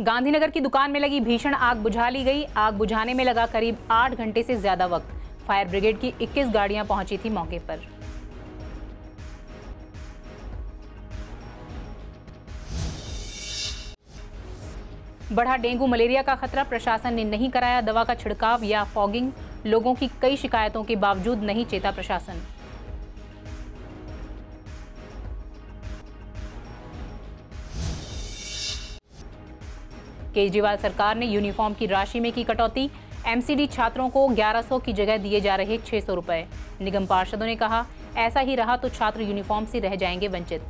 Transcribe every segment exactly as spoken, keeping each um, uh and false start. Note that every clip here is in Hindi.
गांधीनगर की दुकान में लगी भीषण आग बुझा ली गई। आग बुझाने में लगा करीब आठ घंटे से ज्यादा वक्त। फायर ब्रिगेड की इक्कीस गाड़ियां पहुंची थी मौके पर। बढ़ा डेंगू मलेरिया का खतरा, प्रशासन ने नहीं कराया दवा का छिड़काव या फॉगिंग। लोगों की कई शिकायतों के बावजूद नहीं चेता प्रशासन। केजरीवाल सरकार ने यूनिफॉर्म की राशि में की कटौती। एमसीडी छात्रों को ग्यारह सौ की जगह दिए जा रहे छह सौ रुपए। निगम पार्षदों ने कहा, ऐसा ही रहा तो छात्र यूनिफॉर्म से रह जाएंगे वंचित।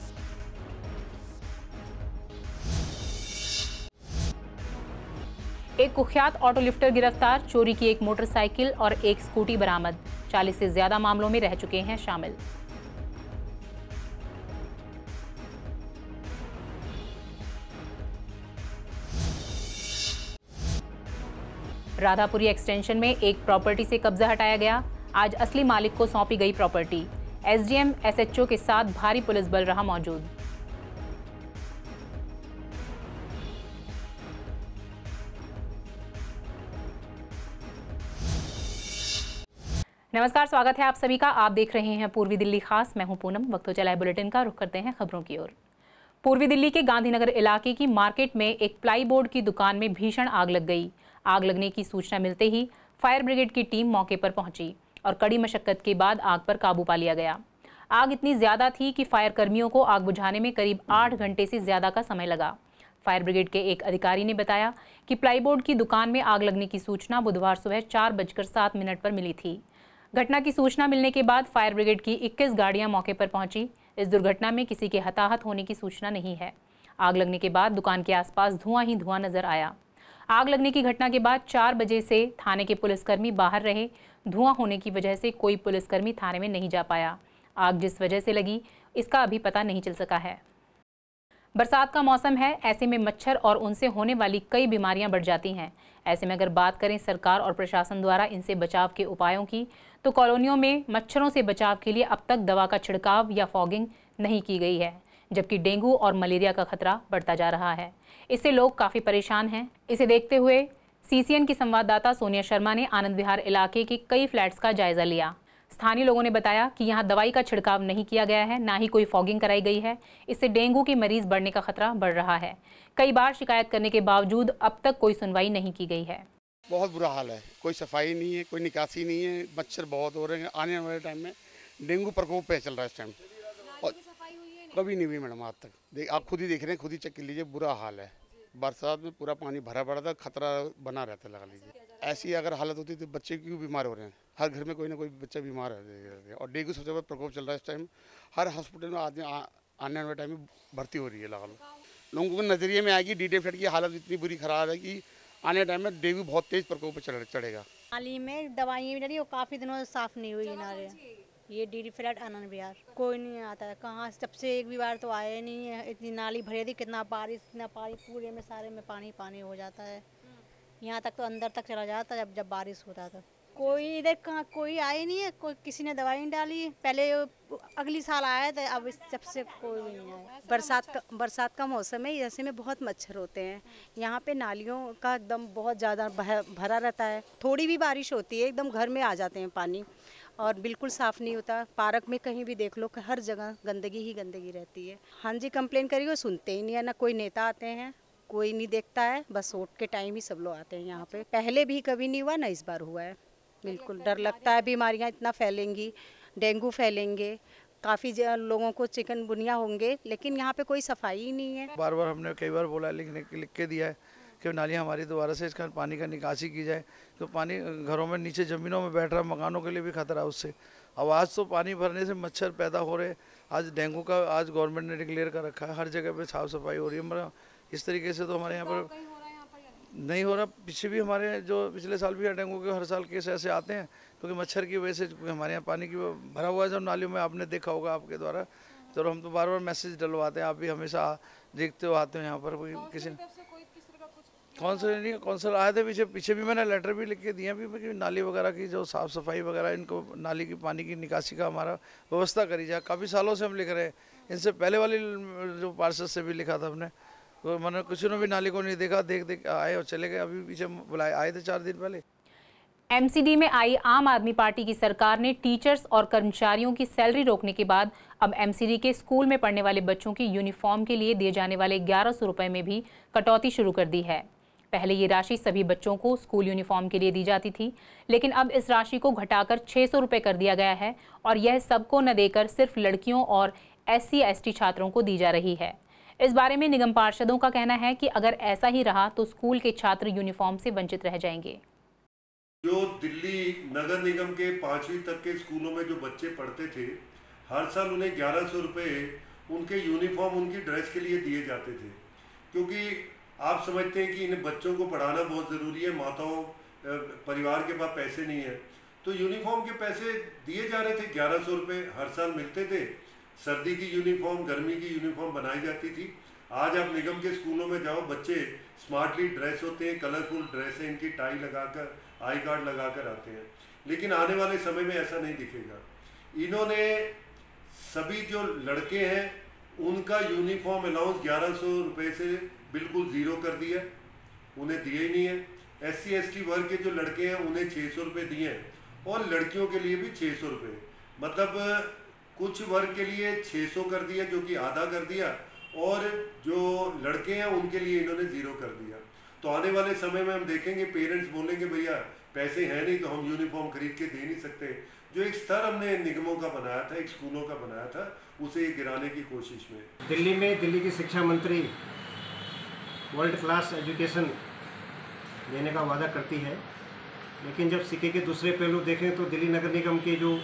एक कुख्यात ऑटो लिफ्टर गिरफ्तार, चोरी की एक मोटरसाइकिल और एक स्कूटी बरामद। चालीस से ज्यादा मामलों में रह चुके हैं शामिल। राधापुरी एक्सटेंशन में एक प्रॉपर्टी से कब्जा हटाया गया। आज असली मालिक को सौंपी गई प्रॉपर्टी। एसडीएम एसएचओ के साथ भारी पुलिस बल रहा मौजूद। नमस्कार, स्वागत है आप सभी का। आप देख रहे हैं पूर्वी दिल्ली खास। मैं हूं पूनम। वक्त हो चला है बुलेटिन का, रुख करते हैं खबरों की ओर। पूर्वी दिल्ली के गांधीनगर इलाके की मार्केट में एक प्लाईबोर्ड की दुकान में भीषण आग लग गई। आग लगने की सूचना मिलते ही फायर ब्रिगेड की टीम मौके पर पहुंची और कड़ी मशक्कत के बाद आग पर काबू पा लिया गया। आग इतनी ज्यादा थी कि फायर कर्मियों को आग बुझाने में करीब आठ घंटे से ज्यादा का समय लगा। फायर ब्रिगेड के एक अधिकारी ने बताया कि प्लाईबोर्ड की दुकान में आग लगने की सूचना बुधवार सुबह चार बजकर सात मिनट पर मिली थी। घटना की सूचना मिलने के बाद फायर ब्रिगेड की इक्कीस गाड़ियां मौके पर पहुंची। इस दुर्घटना में किसी के हताहत होने की सूचना नहीं है। आग लगने के बाद दुकान के आसपास धुआं ही धुआं नजर आया। आग लगने की घटना के बाद चार बजे से थाने के पुलिसकर्मी बाहर रहे। धुआं होने की वजह से कोई पुलिसकर्मी थाने में नहीं जा पाया। आग जिस वजह से लगी इसका अभी पता नहीं चल सका है। बरसात का मौसम है, ऐसे में मच्छर और उनसे होने वाली कई बीमारियां बढ़ जाती हैं। ऐसे में अगर बात करें सरकार और प्रशासन द्वारा इनसे बचाव के उपायों की, तो कॉलोनियों में मच्छरों से बचाव के लिए अब तक दवा का छिड़काव या फॉगिंग नहीं की गई है, जबकि डेंगू और मलेरिया का खतरा बढ़ता जा रहा है। इससे लोग काफ़ी परेशान हैं। इसे देखते हुए सीसीएन की संवाददाता सोनिया शर्मा ने आनंद विहार इलाके के कई फ्लैट्स का जायजा लिया। स्थानीय लोगों ने बताया कि यहाँ दवाई का छिड़काव नहीं किया गया है, ना ही कोई फॉगिंग कराई गई है। इससे डेंगू के मरीज बढ़ने का खतरा बढ़ रहा है। कई बार शिकायत करने के बावजूद अब तक कोई सुनवाई नहीं की गई है। बहुत बुरा हाल है, कोई सफाई नहीं है, कोई निकासी नहीं है, मच्छर बहुत हो रहे हैं। आने वाले टाइम में डेंगू प्रकोप पे चल रहा है इस टाइम। और कभी नहीं हुई मैडम आज तक। देख आप खुद ही देख रहे हैं, खुद ही चेक कर लीजिए, बुरा हाल है। बरसात में पूरा पानी भरा पड़ा था, खतरा बना रहता है, लगा लीजिए। ऐसी अगर हालत होती तो बच्चे क्यों बीमार हो रहे हैं। हर घर में कोई ना कोई बच्चा बीमार है और डेंगू सबसे बड़ा प्रकोप चल रहा है इस टाइम। हर हॉस्पिटल में आदमी आने वाले टाइम में भर्ती हो रही है। लगा लो लोगों के नज़रिए में आएगी डी फ्लैट की हालत इतनी बुरी खराब है कि आने टाइम में डेंगू बहुत तेज प्रकोप पे चढ़ेगा। नाली में दवाइयाँ डली और काफ़ी दिनों से साफ़ नहीं हुई नाले। ये डी फ्लैट आनंद विहार कोई नहीं आता है। कहाँ जब से एक भी बार तो आया नहीं है। इतनी नाली भरी थी, कितना बारिश इतना पानी, पूरे में सारे में पानी पानी हो जाता है। यहाँ तक तो अंदर तक चला जाता है जब जब बारिश होता था। कोई इधर कहाँ कोई आए नहीं है। कोई किसी ने दवाई नहीं डाली। पहले अगली साल आया था, अब जब से कोई भी नहीं आया। बरसात का बरसात का मौसम है, ऐसे में बहुत मच्छर होते हैं। यहाँ पे नालियों का एकदम बहुत ज़्यादा भरा रहता है। थोड़ी भी बारिश होती है एकदम घर में आ जाते हैं पानी और बिल्कुल साफ़ नहीं होता। पार्क में कहीं भी देख लो, हर जगह गंदगी ही गंदगी रहती है। हाँ जी, कंप्लेन करिए, वो सुनते ही नहीं है। ना कोई नेता आते हैं, कोई नहीं देखता है। बस वोट के टाइम ही सब लोग आते हैं यहाँ पे। पहले भी कभी नहीं हुआ, ना इस बार हुआ है। बिल्कुल डर लगता है, बीमारियाँ इतना फैलेंगी, डेंगू फैलेंगे, काफ़ी लोगों को चिकनगुनिया होंगे, लेकिन यहाँ पे कोई सफाई ही नहीं है। बार बार हमने कई बार बोला, लिखने लिख के दिया है कि नाली हमारी दोबारा से इसका पानी का निकासी की जाए। तो पानी घरों में नीचे ज़मीनों में बैठ रहा, मकानों के लिए भी खतरा है उससे। अब आज तो पानी भरने से मच्छर पैदा हो रहे। आज डेंगू का आज गवर्नमेंट ने डिक्लेयर कर रखा है, हर जगह पे साफ़ सफाई हो रही है। मतलब इस तरीके से तो हमारे यहाँ पर नहीं हो रहा। पीछे भी हमारे जो पिछले साल भी डेंगू के हर साल केस ऐसे आते हैं, क्योंकि मच्छर की वजह से हमारे यहाँ पानी की भरा हुआ है जब नालियों में। आपने देखा होगा आपके द्वारा, तो हम तो बार बार मैसेज डलवाते हैं। आप भी हमेशा देखते हो, आते हो यहाँ पर। कोई किसी कौंसल नहीं, कौंसल आए थे पीछे पीछे भी मैंने लेटर भी लिख के दिए भी कि नाली वगैरह की जो साफ़ सफाई वगैरह, इनको नाली की पानी की निकासी का हमारा व्यवस्था करी जाए। काफ़ी सालों से हम लिख रहे हैं। इनसे पहले वाली जो पार्षद से भी लिखा था हमने, कोई मैंने किसी ने भी नाली को नहीं देखा, देख देख आए और चले गए। अभी पीछे बुलाए आए थे चार दिन पहले। एमसीडी में आई आम आदमी पार्टी की सरकार ने टीचर्स और कर्मचारियों की सैलरी रोकने के बाद अब एमसीडी के स्कूल में पढ़ने वाले बच्चों की यूनिफॉर्म के लिए दिए जाने वाले ग्यारह सौ रुपये में भी कटौती शुरू कर दी है। पहले ये राशि सभी बच्चों को स्कूल यूनिफॉर्म के लिए दी जाती थी, लेकिन अब इस राशि को घटाकर छः सौ रुपये कर दिया गया है और यह सबको न देकर सिर्फ लड़कियों और एस सी एस टी छात्रों को दी जा रही है। इस बारे में निगम पार्षदों का कहना है कि अगर ऐसा ही रहा तो स्कूल के छात्र यूनिफॉर्म से वंचित रह जाएंगे। जो दिल्ली नगर निगम के पाँचवीं तक के स्कूलों में जो बच्चे पढ़ते थे, हर साल उन्हें ग्यारह सौ रुपये उनके यूनिफॉर्म उनकी ड्रेस के लिए दिए जाते थे, क्योंकि आप समझते हैं कि इन बच्चों को पढ़ाना बहुत ज़रूरी है। माताओं परिवार के पास पैसे नहीं है, तो यूनिफॉर्म के पैसे दिए जा रहे थे। ग्यारह सौ रुपये हर साल मिलते थे। सर्दी की यूनिफॉर्म, गर्मी की यूनिफॉर्म बनाई जाती थी। आज आप निगम के स्कूलों में जाओ, बच्चे स्मार्टली ड्रेस होते हैं, कलरफुल ड्रेस है, इनकी टाई लगाकर, आई कार्ड लगाकर आते हैं। लेकिन आने वाले समय में ऐसा नहीं दिखेगा। इन्होंने सभी जो लड़के हैं उनका यूनिफॉर्म अलाउंस ग्यारह सौ रुपये से बिल्कुल ज़ीरो कर दिया, उन्हें दिए ही नहीं है। एस सी एस टी वर्ग के जो लड़के हैं उन्हें छः सौ रुपये दिए हैं और लड़कियों के लिए भी छः सौ रुपये, मतलब कुछ वर्ग के लिए छः सौ कर दिया, जो कि आधा कर दिया, और जो लड़के हैं उनके लिए इन्होंने ज़ीरो कर दिया। तो आने वाले समय में हम देखेंगे पेरेंट्स बोलेंगे भैया पैसे हैं नहीं तो हम यूनिफॉर्म खरीद के दे नहीं सकते। जो एक स्तर हमने निगमों का बनाया था, एक स्कूलों का बनाया था, उसे गिराने की कोशिश में दिल्ली में दिल्ली की शिक्षा मंत्री वर्ल्ड क्लास एजुकेशन देने का वादा करती है, लेकिन जब सिक्के के दूसरे पहलू देखें तो दिल्ली नगर निगम के जो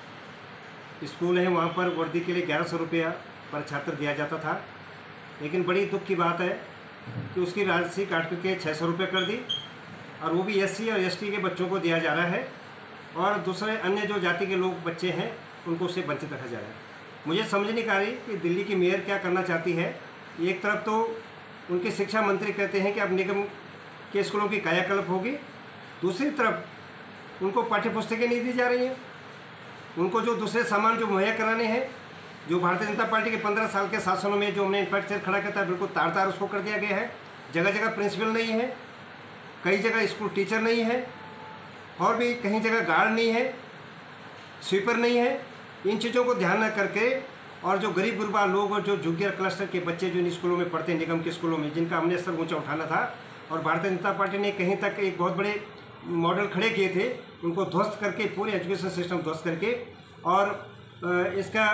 स्कूल हैं वहाँ पर वर्दी के लिए ग्यारह सौ रुपया पर छात्र दिया जाता था। लेकिन बड़ी दुख की बात है कि उसकी राशि काट के छः सौ रुपये कर दी, और वो भी एससी और एसटी के बच्चों को दिया जा रहा है, और दूसरे अन्य जो जाति के लोग बच्चे हैं उनको उससे वंचित रखा जा रहा है। मुझे समझ नहीं आ रही कि दिल्ली की मेयर क्या करना चाहती है। एक तरफ तो उनके शिक्षा मंत्री कहते हैं कि अब निगम के स्कूलों की कायाकल्प होगी, दूसरी तरफ उनको पाठ्य पुस्तकें नहीं दी जा रही हैं, उनको जो दूसरे सामान जो मुहैया कराने हैं, जो भारतीय जनता पार्टी के पंद्रह साल के शासनों में जो हमने इंफ्रास्ट्रक्चर खड़ा किया था बिल्कुल तार तार उसको कर दिया गया है। जगह जगह प्रिंसिपल नहीं है, कई जगह स्कूल टीचर नहीं है, और भी कहीं जगह गार्ड नहीं है, स्वीपर नहीं है। इन चीज़ों को ध्यान न करके, और जो गरीब गुरबा लोग और जो झुग्गिया क्लस्टर के बच्चे जो इन स्कूलों में पढ़ते हैं, निगम के स्कूलों में, जिनका हमने स्तर ऊँचा उठाना था, और भारतीय जनता पार्टी ने कहीं तक एक बहुत बड़े मॉडल खड़े किए थे, उनको ध्वस्त करके, पूरे एजुकेशन सिस्टम ध्वस्त करके, और इसका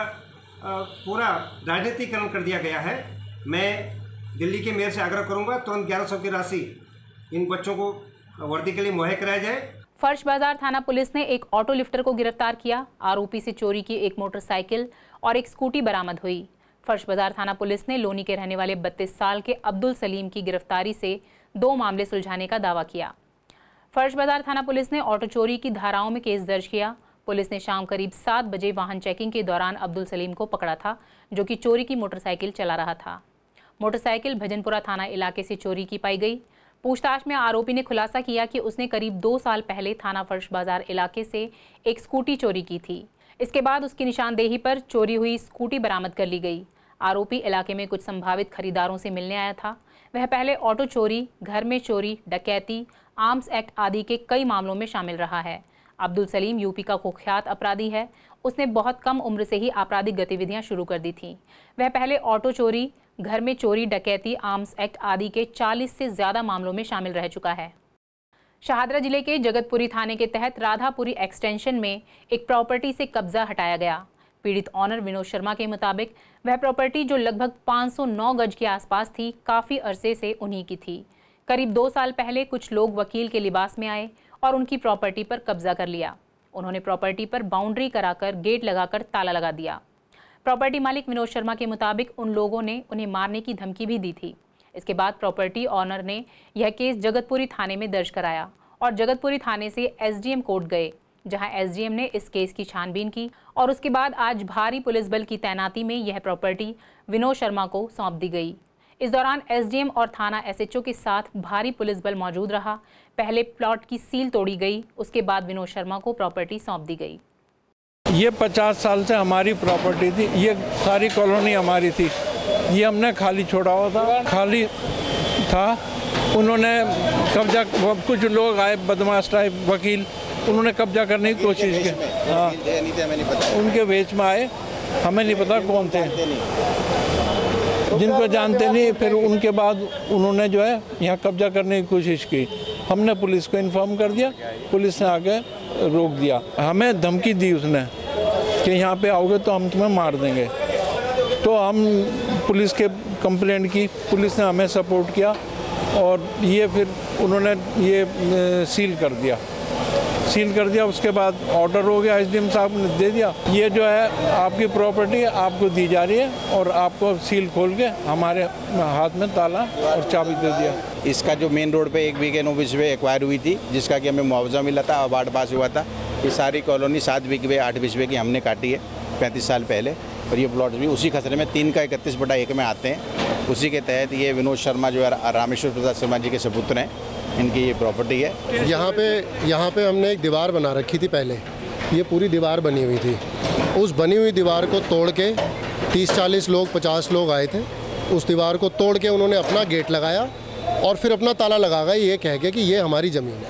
पूरा राजनीतिकरण कर दिया गया है। मैं दिल्ली के मेयर से आग्रह करूंगा तुरंत ग्यारह सौ की राशि इन बच्चों को वर्दी के लिए मुहैया कराया जाए। फर्श बाजार थाना पुलिस ने एक ऑटो लिफ्टर को गिरफ्तार किया। आरोपी से चोरी की एक मोटरसाइकिल और एक स्कूटी बरामद हुई। फर्श बाजार थाना पुलिस ने लोनी के रहने वाले बत्तीस साल के अब्दुल सलीम की गिरफ्तारी से दो मामले सुलझाने का दावा किया। फर्श बाजार थाना पुलिस ने ऑटो चोरी की धाराओं में केस दर्ज किया। पुलिस ने शाम करीब सात बजे वाहन चेकिंग के दौरान अब्दुल सलीम को पकड़ा था, जो कि चोरी की मोटरसाइकिल चला रहा था। मोटरसाइकिल भजनपुरा थाना इलाके से चोरी की पाई गई। पूछताछ में आरोपी ने खुलासा किया कि उसने करीब दो साल पहले थाना फर्श बाजार इलाके से एक स्कूटी चोरी की थी। इसके बाद उसकी निशानदेही पर चोरी हुई स्कूटी बरामद कर ली गई। आरोपी इलाके में कुछ संभावित खरीदारों से मिलने आया था। वह पहले ऑटो चोरी, घर में चोरी, डकैती, आर्म्स एक्ट आदि के कई मामलों में शामिल रहा है। अब्दुल सलीम यूपी का कुख्यात अपराधी है। उसने बहुत कम उम्र से ही आपराधिक गतिविधियां शुरू कर दी थीं। वह पहले ऑटो चोरी, घर में चोरी, डकैती, आर्म्स एक्ट आदि के चालीस से ज़्यादा मामलों में शामिल रह चुका है। शाहदरा जिले के जगतपुरी थाने के तहत राधापुरी एक्सटेंशन में एक प्रॉपर्टी से कब्जा हटाया गया। पीड़ित ऑनर विनोद शर्मा के मुताबिक वह प्रॉपर्टी जो लगभग पाँच सौ नौ गज के आसपास थी, काफ़ी अरसे से उन्हीं की थी। करीब दो साल पहले कुछ लोग वकील के लिबास में आए और उनकी प्रॉपर्टी पर कब्जा कर लिया। उन्होंने प्रॉपर्टी पर बाउंड्री कराकर गेट लगाकर ताला लगा दिया। प्रॉपर्टी मालिक विनोद शर्मा के मुताबिक उन लोगों ने उन्हें मारने की धमकी भी दी थी। इसके बाद प्रॉपर्टी ऑनर ने यह केस जगतपुरी थाने में दर्ज कराया और जगतपुरी थाने से एसडीएम कोर्ट गए, जहां एसडीएम ने इस केस की छानबीन की और उसके बाद आज भारी पुलिस बल की तैनाती में यह प्रॉपर्टी विनोद शर्मा को सौंप दी गई। इस दौरान एसडीएम और थाना एसएचओ के साथ भारी पुलिस बल मौजूद रहा। पहले प्लॉट की सील तोड़ी गई, उसके बाद विनोद शर्मा को प्रॉपर्टी सौंप दी गई। ये पचास साल से हमारी प्रॉपर्टी थी, ये सारी कॉलोनी हमारी थी। ये हमने खाली छोड़ा हुआ था, खाली था। उन्होंने कब्जा, कुछ लोग आए बदमाश टाइप वकील, उन्होंने कब्जा करने की कोशिश की। हाँ, उनके वेच में आए, हमें नहीं पता कौन थे, जिनको जानते नहीं। फिर उनके बाद उन्होंने जो है यहाँ कब्जा करने की कोशिश की। हमने पुलिस को इन्फॉर्म कर दिया, पुलिस ने आके रोक दिया। हमें धमकी दी उसने कि यहाँ पे आओगे तो हम तुम्हें मार देंगे। तो हम पुलिस के कंप्लेंट की, पुलिस ने हमें सपोर्ट किया और ये फिर उन्होंने ये सील कर दिया सील कर दिया। उसके बाद ऑर्डर हो गया, एसडीएम साहब ने दे दिया, ये जो है आपकी प्रॉपर्टी आपको दी जा रही है, और आपको सील खोल के हमारे हाथ में ताला और चाबी दे दिया। इसका जो मेन रोड पे एक बीघे नौ बिस्वे एक्वायर हुई थी, जिसका कि हमें मुआवजा मिला था, अवार्ड पास हुआ था। ये सारी कॉलोनी सात बिस्वे आठ बिस्वे की हमने काटी है पैंतीस साल पहले, और ये प्लॉट भी उसी खसरे में तीन का इकतीस बटा एक में आते हैं। उसी के तहत ये विनोद शर्मा जो है रामेश्वर प्रसाद शर्मा जी के सपुत्र हैं, इनकी ये प्रॉपर्टी है। यहाँ पे यहाँ पे हमने एक दीवार बना रखी थी पहले, ये पूरी दीवार बनी हुई थी। उस बनी हुई दीवार को तोड़ के तीस चालीस लोग पचास लोग आए थे, उस दीवार को तोड़ के उन्होंने अपना गेट लगाया और फिर अपना ताला लगा गए, ये कह के कि ये हमारी ज़मीन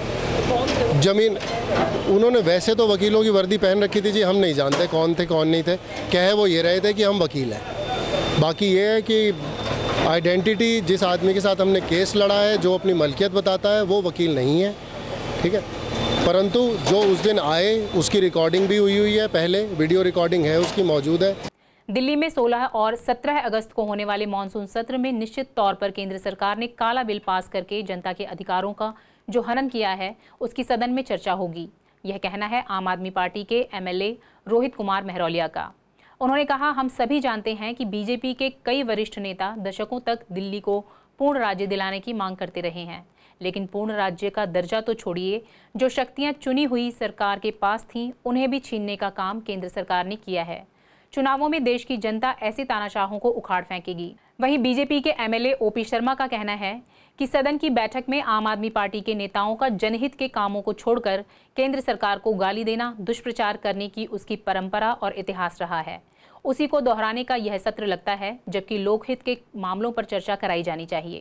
है। ज़मीन उन्होंने वैसे तो वकीलों की वर्दी पहन रखी थी जी, हम नहीं जानते कौन थे कौन नहीं थे, कहे वो ये रहे थे कि हम वकील हैं। बाकी ये है कि आइडेंटिटी जिस आदमी के साथ हमने केस लड़ा है, जो अपनी मलकियत बताता है, वो वकील नहीं है, ठीक है। परंतु जो उस दिन आए उसकी रिकॉर्डिंग भी हुई हुई है, पहले वीडियो रिकॉर्डिंग है उसकी मौजूद है। दिल्ली में सोलह और सत्रह अगस्त को होने वाले मानसून सत्र में निश्चित तौर पर केंद्र सरकार ने काला बिल पास करके जनता के अधिकारों का जो हनन किया है, उसकी सदन में चर्चा होगी। यह कहना है आम आदमी पार्टी के एमएलए रोहित कुमार महरौलिया का। उन्होंने कहा, हम सभी जानते हैं कि बीजेपी के कई वरिष्ठ नेता दशकों तक दिल्ली को पूर्ण राज्य दिलाने की मांग करते रहे हैं, लेकिन पूर्ण राज्य का दर्जा तो छोड़िए, जो शक्तियां चुनी हुई सरकार के पास थीं, उन्हें भी छीनने का काम केंद्र सरकार ने किया है। चुनावों में देश की जनता ऐसे तानाशाहों को उखाड़ फेंकेगी। वहीं बीजेपी के एमएलए ओपी शर्मा का कहना है कि सदन की बैठक में आम आदमी पार्टी के नेताओं का जनहित के कामों को छोड़कर केंद्र सरकार को गाली देना, दुष्प्रचार करने की उसकी परंपरा और इतिहास रहा है। उसी को दोहराने का यह सत्र लगता है, जबकि लोकहित के मामलों पर चर्चा कराई जानी चाहिए।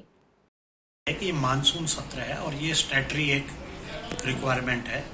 कि मानसून सत्र है और ये स्टैट्यूटरी एक रिक्वायरमेंट है,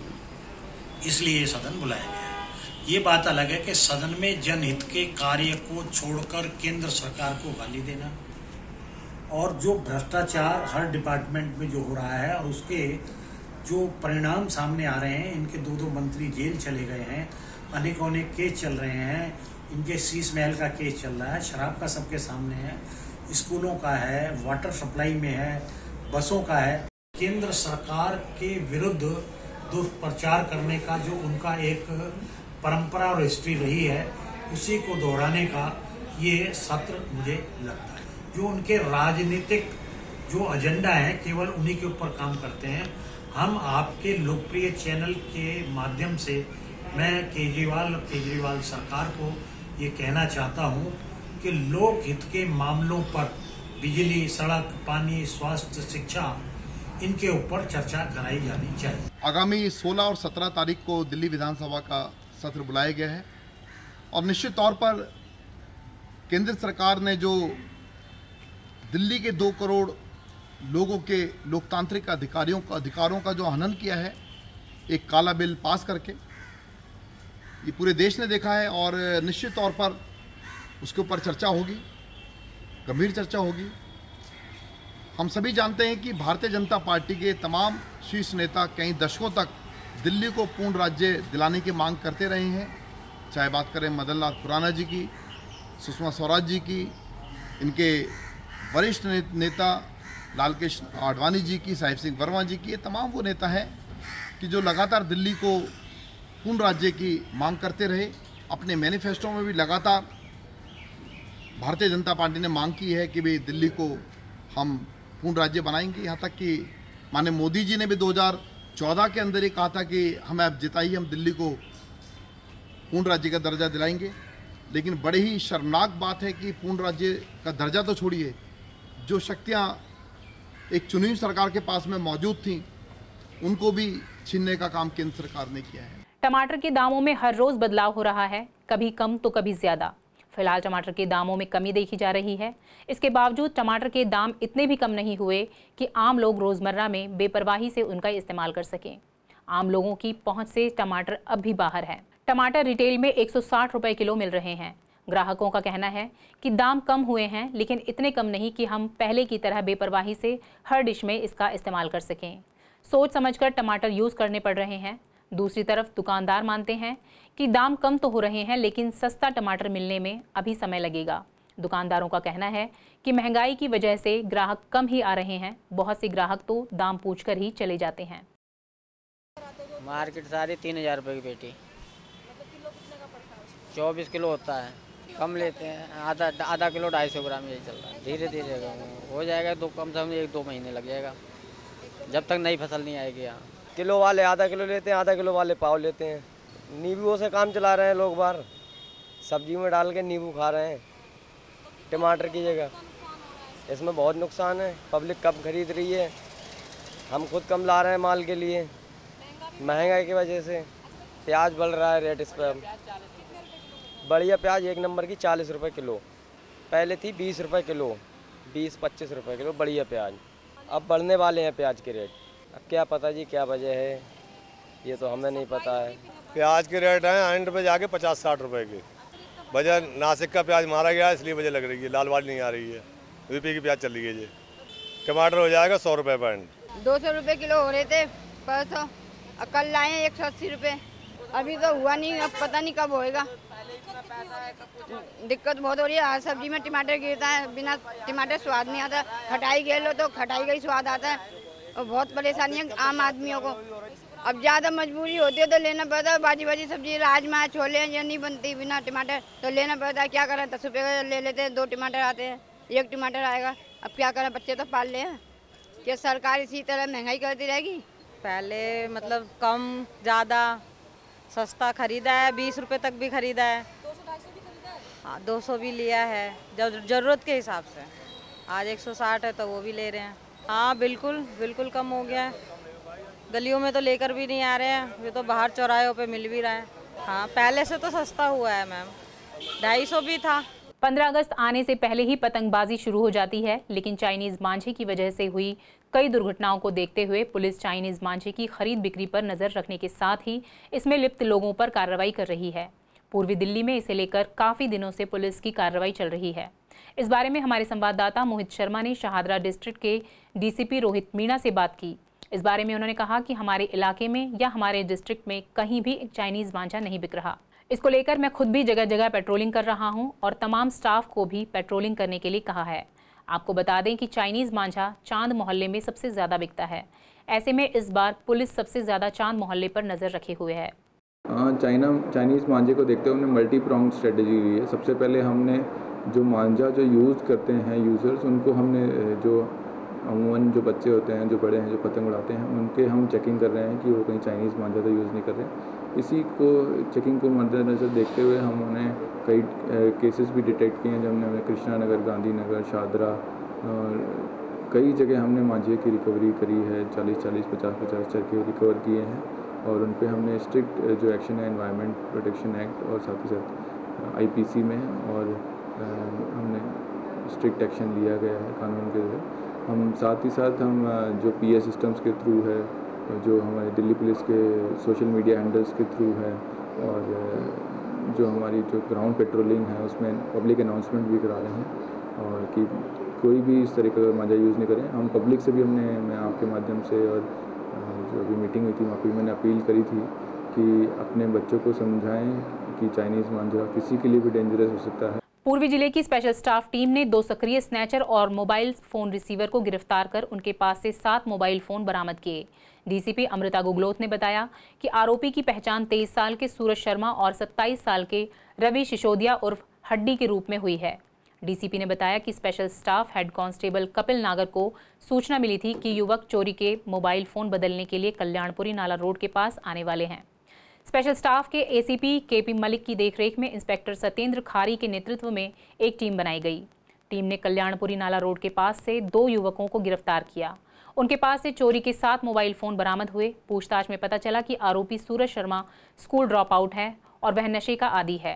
इसलिए ये सदन बुलाया गया है। ये बात अलग है कि सदन में जनहित के कार्य को छोड़कर केंद्र सरकार को गाली देना और जो भ्रष्टाचार हर डिपार्टमेंट में जो हो रहा है और उसके जो परिणाम सामने आ रहे हैं, इनके दो दो मंत्री जेल चले गए हैं, अनेक अनेक केस चल रहे हैं, इनके शीश महल का केस चल रहा है, शराब का सबके सामने है, स्कूलों का है, वाटर सप्लाई में है, बसों का है। केंद्र सरकार के विरुद्ध दुष्प्रचार करने का जो उनका एक परंपरा और हिस्ट्री रही है, उसी को दोहराने का ये सत्र मुझे लगता है। जो उनके राजनीतिक जो एजेंडा है, केवल उन्हीं के ऊपर काम करते हैं। हम आपके लोकप्रिय चैनल के माध्यम से मैं केजरीवाल केजरीवाल सरकार को ये कहना चाहता हूँ कि लोक हित के मामलों पर बिजली, सड़क, पानी, स्वास्थ्य, शिक्षा, इनके ऊपर चर्चा कराई जानी चाहिए। आगामी सोलह और सत्रह तारीख को दिल्ली विधानसभा का सत्र बुलाया गया है और निश्चित तौर पर केंद्र सरकार ने जो दिल्ली के दो करोड़ लोगों के लोकतांत्रिक अधिकारियों का अधिकारों का जो हनन किया है एक काला बिल पास करके, ये पूरे देश ने देखा है और निश्चित तौर पर उसके ऊपर चर्चा होगी, गंभीर चर्चा होगी। हम सभी जानते हैं कि भारतीय जनता पार्टी के तमाम शीर्ष नेता कई दशकों तक दिल्ली को पूर्ण राज्य दिलाने की मांग करते रहे हैं, चाहे बात करें मदन लाल खुराना जी की, सुषमा स्वराज जी की, इनके वरिष्ठ ने, नेता लाल कृष्ण आडवाणी जी की, साहिब सिंह वर्मा जी की। ये तमाम वो नेता हैं कि जो लगातार दिल्ली को पूर्ण राज्य की मांग करते रहे। अपने मैनिफेस्टो में भी लगातार भारतीय जनता पार्टी ने मांग की है कि भाई दिल्ली को हम पूर्ण राज्य बनाएंगे। यहाँ तक कि माननीय मोदी जी ने भी दो हज़ार चौदह के अंदर ही कहा था कि हमें अब जिताइए, हम दिल्ली को पूर्ण राज्य का दर्जा दिलाएंगे। लेकिन बड़ी ही शर्मनाक बात है कि पूर्ण राज्य का दर्जा तो छोड़िए, जो शक्तियाँ एक चुनी हुई सरकार के पास में मौजूद थीं, उनको भी छीनने का काम केंद्र सरकार ने किया है। टमाटर के दामों में हर रोज बदलाव हो रहा है, कभी कम तो कभी ज्यादा। फिलहाल टमाटर के दामों में कमी देखी जा रही है। इसके बावजूद टमाटर के दाम इतने भी कम नहीं हुए कि आम लोग रोजमर्रा में बेपरवाही से उनका इस्तेमाल कर सकें। आम लोगों की पहुंच से टमाटर अब भी बाहर है। टमाटर रिटेल में एक सौ साठ रुपए किलो मिल रहे हैं। ग्राहकों का कहना है कि दाम कम हुए हैं, लेकिन इतने कम नहीं कि हम पहले की तरह बेपरवाही से हर डिश में इसका इस्तेमाल कर सकें। सोच समझकर टमाटर यूज़ करने पड़ रहे हैं। दूसरी तरफ दुकानदार मानते हैं कि दाम कम तो हो रहे हैं, लेकिन सस्ता टमाटर मिलने में अभी समय लगेगा। दुकानदारों का कहना है कि महंगाई की वजह से ग्राहक कम ही आ रहे हैं। बहुत से ग्राहक तो दाम पूछकर ही चले जाते हैं। मार्केट सारी तीन हजार रुपये की पेटी, चौबीस किलो होता है, कम लेते हैं। आधा आधा किलो ढाई सौ ग्राम यही चल रहा है। धीरे धीरे हो जाएगा, दो कम से कम एक दो महीने लग जाएगा जब तक नई फसल नहीं आएगी। यहाँ किलो वाले आधा किलो लेते हैं, आधा किलो वाले पाव लेते हैं। नींबुओं से काम चला रहे हैं लोग बाहर, सब्जी में डाल के नींबू खा रहे हैं टमाटर की जगह। इसमें बहुत नुकसान है, पब्लिक कम खरीद रही है, हम खुद कम ला रहे हैं माल के लिए। महंगाई की वजह से प्याज बढ़ रहा है रेट इस पर। बढ़िया प्याज एक नंबर की चालीस रुपए किलो, पहले थी बीस रुपए किलो, बीस पच्चीस रुपए किलो बढ़िया प्याज। अब बढ़ने वाले हैं प्याज के रेट। अब क्या पता जी क्या वजह है, ये तो हमें नहीं पता है। प्याज के रेट हैं एंड पे जाके पचास साठ रुपए की। वजह नासिक का प्याज मारा गया है, इसलिए वजह लग रही है, लाल वाली नहीं आ रही है। यूपी की प्याज चल रही है जी। टमाटर हो जाएगा सौ रुपये पैंट, दो सौ रुपये किलो हो रहे थे परसों, कल लाए एक सौ अस्सी रुपये। अभी तो हुआ नहीं, अब पता नहीं कब होएगा। दिक्कत बहुत हो रही है। हर सब्जी में टमाटर गिरता है, बिना टमाटर स्वाद नहीं आता। खटाई घेर लो तो खटाई का ही स्वाद आता है और बहुत परेशानी है आम आदमियों को। अब ज़्यादा मजबूरी होती है तो लेना पड़ता है। बाजी बाजी सब्जी राजमा छोले ये नहीं बनती बिना टमाटर, तो लेना पड़ता है। क्या करें, दस रुपये का ले लेते हैं, दो टमाटर आते हैं, एक टमाटर आएगा। अब क्या करें, बच्चे तो पाल ले हैं। क्या सरकार इसी तरह महंगाई करती रहेगी? पहले मतलब कम ज़्यादा सस्ता खरीदा है, बीस रुपए तक भी खरीदा है, हाँ दो सौ भी लिया है जब ज़रूरत के हिसाब से। आज एक सौ साठ है तो वो भी ले रहे हैं। हाँ बिल्कुल बिल्कुल कम हो गया है। गलियों में तो लेकर भी नहीं आ रहे हैं, ये तो बाहर चौराहों पे मिल भी रहा है। हाँ पहले से तो सस्ता हुआ है मैम, ढाई सौ भी था। पंद्रह अगस्त आने से पहले ही पतंगबाजी शुरू हो जाती है, लेकिन चाइनीज मांझे की वजह से हुई कई दुर्घटनाओं को देखते हुए पुलिस चाइनीज मांझे की खरीद बिक्री पर नजर रखने के साथ ही इसमें लिप्त लोगों पर कार्रवाई कर रही है। पूर्वी दिल्ली में इसे लेकर काफी दिनों से पुलिस की कार्रवाई चल रही है। इस बारे में हमारे संवाददाता मोहित शर्मा ने शाहदरा डिस्ट्रिक्ट के डीसीपी रोहित मीणा से बात की। इस बारे में उन्होंने कहा कि हमारे इलाके में या हमारे डिस्ट्रिक्ट में कहीं भी चाइनीज मांझा नहीं बिक रहा। इसको लेकर मैं खुद भी जगह जगह पेट्रोलिंग कर रहा हूं और तमाम स्टाफ को भी पेट्रोलिंग करने के लिए कहा है। आपको बता दें कि चाइनीज मांझा चांद मोहल्ले में सबसे ज़्यादा बिकता है। ऐसे में इस बार पुलिस सबसे ज़्यादा चांद मोहल्ले पर नज़र रखे हुए है। चाइना चाइनीज़ मांझे को देखते हुए हमने मल्टी प्रॉन्ग स्ट्रेटजी ली है। सबसे पहले हमने जो मांझा जो यूज़ करते हैं यूज़र्स, उनको हमने जो अमूमन जो बच्चे होते हैं, जो बड़े हैं, जो पतंग उड़ाते हैं, उनके हम चेकिंग कर रहे हैं कि वो कहीं चाइनीज़ मांझा तो यूज़ नहीं कर रहे। इसी को चेकिंग को मद्देनज़र देखते हुए हमने कई केसेस भी डिटेक्ट किए हैं, जब हमने कृष्णा नगर, गांधी नगर, शाहदरा और कई जगह हमने मांझे की रिकवरी करी है। चालीस चालीस पचास पचास चरखे रिकवर किए हैं और उन पर हमने स्ट्रिक्ट जो एक्शन है एनवायरनमेंट प्रोटेक्शन एक्ट और साथ ही साथ आईपीसी में और हमने स्ट्रिक्ट एक्शन लिया गया है कानून के तहत। हम साथ ही साथ हम जो पीए सिस्टम्स के थ्रू है, जो हमारे दिल्ली पुलिस के सोशल मीडिया हैंडल्स के थ्रू है और जो हमारी जो ग्राउंड पेट्रोलिंग है उसमें पब्लिक अनाउंसमेंट भी करा रहे हैं और कि कोई भी इस तरीके का मांझा यूज़ नहीं करें। हम पब्लिक से भी हमने मैं आपके माध्यम से और जो अभी मीटिंग हुई थी वहाँ पर मैंने अपील करी थी कि अपने बच्चों को समझाएं कि चाइनीज़ मांझा किसी के लिए भी डेंजरस हो सकता है। पूर्वी जिले की स्पेशल स्टाफ टीम ने दो सक्रिय स्नैचर और मोबाइल फोन रिसीवर को गिरफ्तार कर उनके पास से सात मोबाइल फोन बरामद किए। डीसीपी अमृता गुगलोत ने बताया कि आरोपी की पहचान तेईस साल के सूरज शर्मा और सत्ताईस साल के रवि सिसोदिया उर्फ हड्डी के रूप में हुई है। डीसीपी ने बताया कि special staff head constable Kapil Nagar को सूचना मिली थी कि युवक चोरी के मोबाइल फोन बदलने के लिए कल्याणपुरी नाला रोड के पास आने वाले हैं। स्पेशल स्टाफ के एसीपी केपी मलिक की देखरेख में इंस्पेक्टर सत्येंद्र खारी के नेतृत्व में एक टीम बनाई गई। टीम ने कल्याणपुरी नाला रोड के पास से दो युवकों को गिरफ्तार किया। उनके पास से चोरी के सात मोबाइल फोन बरामद हुए। पूछताछ में पता चला कि आरोपी Suraj Sharma school dropout है और वह नशे का आदी है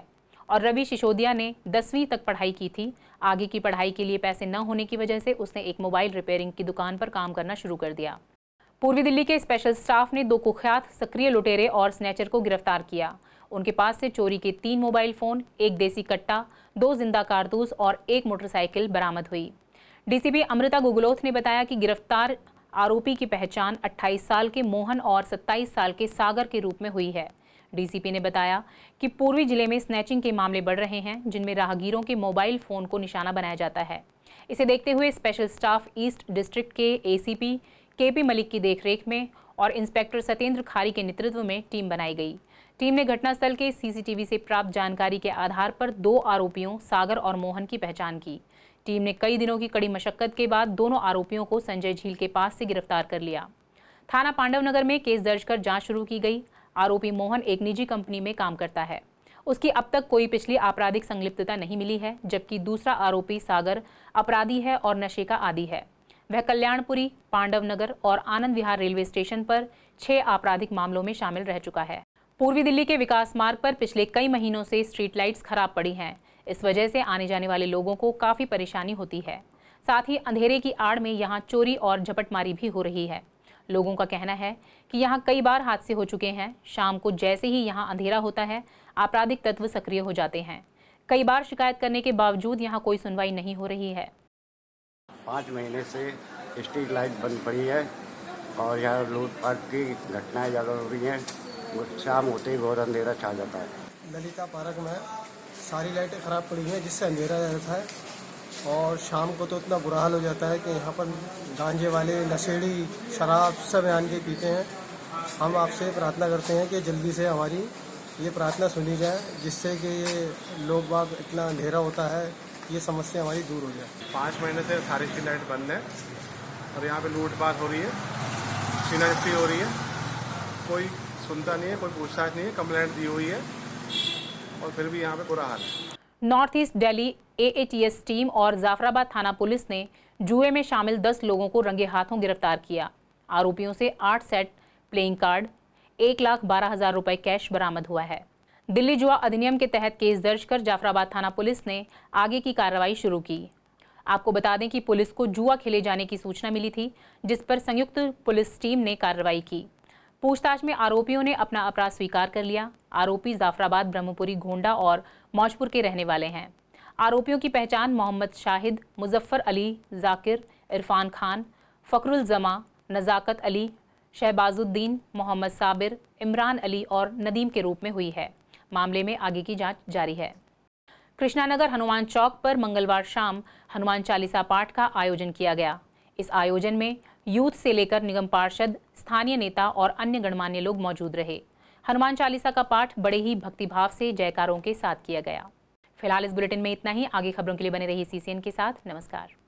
और रवि सिसोदिया ने दसवीं तक पढ़ाई की थी। आगे की पढ़ाई के लिए पैसे न होने की वजह से उसने एक मोबाइल रिपेयरिंग की दुकान पर काम करना शुरू कर दिया। पूर्वी दिल्ली के स्पेशल स्टाफ ने दो कुख्यात सक्रिय लुटेरे और स्नैचर को गिरफ्तार किया। उनके पास से चोरी के तीन मोबाइल फोन, एक देसी कट्टा, दो जिंदा कारतूस और एक मोटरसाइकिल बरामद हुई। डीसीपी अमृता गुगलोथ ने बताया कि गिरफ्तार आरोपी की पहचान अट्ठाईस साल के मोहन और सत्ताईस साल के सागर के रूप में हुई है। डीसीपी ने बताया कि पूर्वी जिले में स्नैचिंग के मामले बढ़ रहे हैं, जिनमें राहगीरों के मोबाइल फोन को निशाना बनाया जाता है। इसे देखते हुए स्पेशल स्टाफ ईस्ट डिस्ट्रिक्ट के एसीपी केपी मलिक की देखरेख में और इंस्पेक्टर सत्येंद्र खारी के नेतृत्व में टीम बनाई गई। टीम ने घटनास्थल के सीसीटीवी से प्राप्त जानकारी के आधार पर दो आरोपियों सागर और मोहन की पहचान की। टीम ने कई दिनों की कड़ी मशक्कत के बाद दोनों आरोपियों को संजय झील के पास से गिरफ्तार कर लिया। थाना पांडवनगर में केस दर्ज कर जांच शुरू की गई। आरोपी मोहन एक निजी कंपनी में काम करता है। उसकी अब तक कोई पिछली आपराधिक संलिप्तता नहीं मिली है, जबकि दूसरा आरोपी सागर अपराधी है और नशे का आदी है। वह कल्याणपुरी, पांडवनगर और आनंद विहार रेलवे स्टेशन पर छह आपराधिक मामलों में शामिल रह चुका है। पूर्वी दिल्ली के विकास मार्ग पर पिछले कई महीनों से स्ट्रीट लाइट्स खराब पड़ी हैं। इस वजह से आने जाने वाले लोगों को काफ़ी परेशानी होती है। साथ ही अंधेरे की आड़ में यहाँ चोरी और झपटमारी भी हो रही है। लोगों का कहना है कि यहाँ कई बार हादसे हो चुके हैं। शाम को जैसे ही यहाँ अंधेरा होता है, आपराधिक तत्व सक्रिय हो जाते हैं। कई बार शिकायत करने के बावजूद यहाँ कोई सुनवाई नहीं हो रही है। पाँच महीने से स्ट्रीट लाइट बंद पड़ी है और यहाँ लूटपाट की घटनाएं ज़्यादा हो रही हैं। शाम होते ही बहुत अंधेरा छा जाता है। ललिता पार्क में सारी लाइटें ख़राब पड़ी हैं, जिससे अंधेरा रहता है और शाम को तो इतना बुरा हाल हो जाता है कि यहाँ पर गांजे वाले, नशेड़ी, शराब सब आन के पीते हैं। हम आपसे प्रार्थना करते हैं कि जल्दी से हमारी ये प्रार्थना सुनी जाए, जिससे कि ये लोग बाग इतना अंधेरा होता है, ये समस्या हमारी दूर हो जाए। पाँच महीने से सारी स्ट्रीट लाइट बंद है और यहाँ पे लूटपाट हो रही है, छीना-झपटी हो रही है। कोई सुनता नहीं है, कोई पूछताछ नहीं है। कंप्लेंट दी हुई है और फिर भी यहाँ पे बुरा हाल है। North east Delhi AATS team और जाफराबाद थाना पुलिस ने जुए में शामिल दस लोगों को रंगे हाथों गिरफ्तार किया। आरोपियों से आठ सेट प्लेइंग कार्ड, एक लाख बारह हजार रुपए कैश बरामद हुआ है। दिल्ली जुआ अधिनियम के तहत केस दर्ज कर जाफराबाद थाना पुलिस ने आगे की कार्रवाई शुरू की। आपको बता दें कि पुलिस को जुआ खेले जाने की सूचना मिली थी, जिस पर संयुक्त पुलिस टीम ने कार्रवाई की। पूछताछ में आरोपियों ने अपना अपराध स्वीकार कर लिया। आरोपी जाफराबाद, ब्रह्मपुरी, गोंडा और मौजपुर के रहने वाले हैं। आरोपियों की पहचान मोहम्मद शाहिद, मुजफ्फर अली, जाकिर, इरफान खान, फखरुल जमा, नजाकत अली, शहबाजुद्दीन, मोहम्मद साबिर, इमरान अली और नदीम के रूप में हुई है। मामले में आगे की जांच जारी है। कृष्णानगर हनुमान चौक पर मंगलवार शाम हनुमान चालीसा पाठ का आयोजन किया गया। इस आयोजन में यूथ से लेकर निगम पार्षद, स्थानीय नेता और अन्य गणमान्य लोग मौजूद रहे। हनुमान चालीसा का पाठ बड़े ही भक्तिभाव से जयकारों के साथ किया गया। फिलहाल इस बुलेटिन में इतना ही। आगे खबरों के लिए बने रहिए सीसीएन के साथ। नमस्कार।